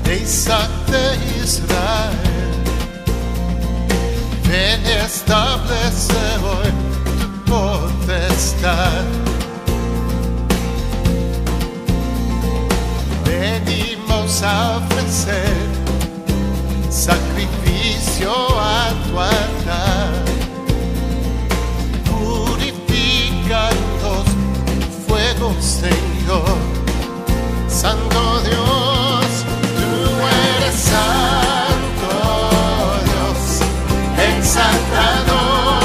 de Isaac de Israel. Ven y establece hoy tu potestad. Venimos a ofrecer sacrificio a tu altar. Purificanos fuego, Señor. Santo Dios, tú eres santo Dios, exaltado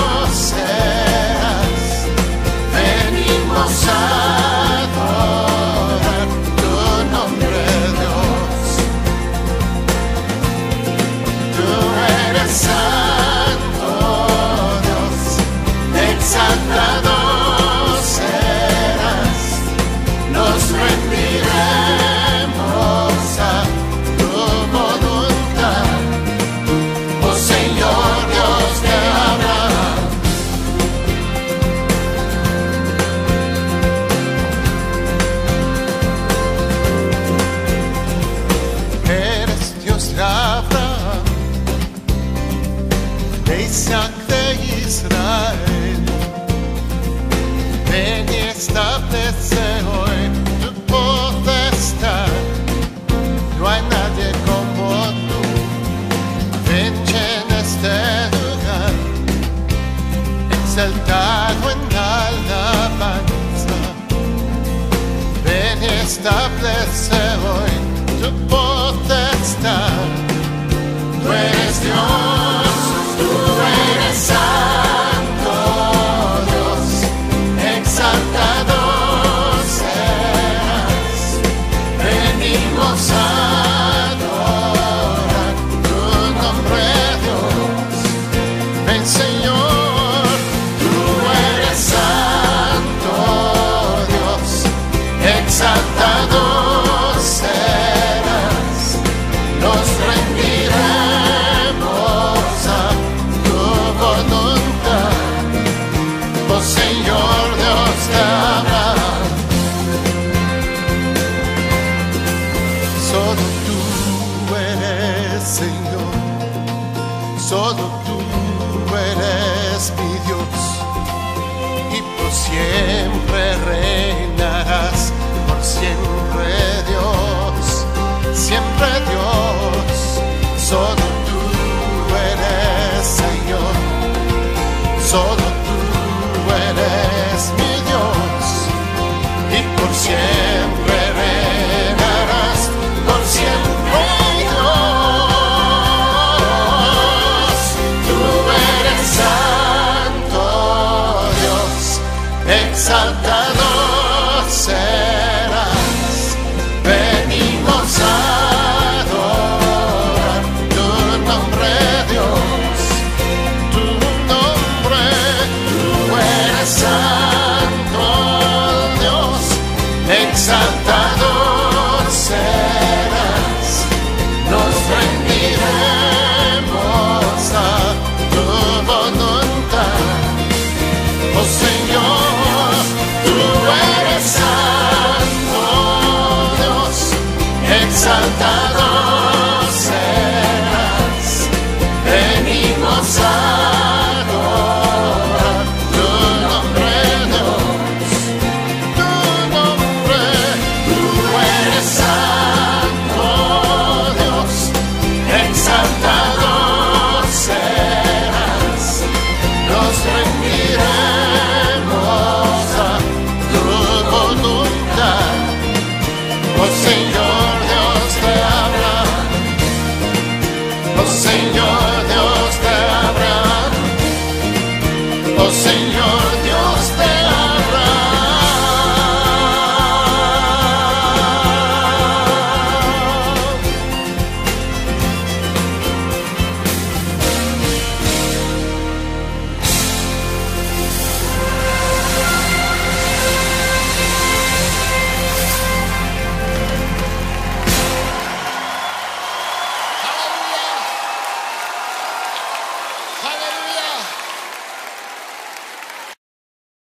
seas. Venimos a adorar tu nombre, Dios. Tú eres santo Dios, exaltado serás. Nos rendiremos a tu voluntad, oh Señor Dios de Abraham. Eres Dios de Abraham, de Isaac de Israel. Ven y establece hoy tu potestad. No hay nadie como tú. Ven en este lugar, exaltado en alabanza. Ven y establece hoy tu potestad. Tú eres Dios, tú eres santo Dios, exaltado serás. Venimos a adorar tu nombre, Dios. Ven, Señor, tú eres santo Dios, exaltado serás. Nos rendiremos a tu voluntad, oh Señor Dios de Abraham. Solo tú eres Señor, solo tú eres mi Dios, y por siempre reinarás, por siempre Dios, siempre Dios. Solo tú eres Señor, solo tú eres mi Dios, y por siempre reinarás, por siempre Dios. Tú eres santo Dios, exaltado serás. Venimos a adorar tu nombre, Dios. Tu nombre, tú eres santo Dios, exaltado serás. Nos rendiremos a tu voluntad, oh Señor. Tú eres santo Dios, exaltado serás. Venimos a adorar tu nombre, Dios. Tu nombre, tú eres santo Dios, exaltado serás. Nos rendiremos a tu voluntad, oh Señor.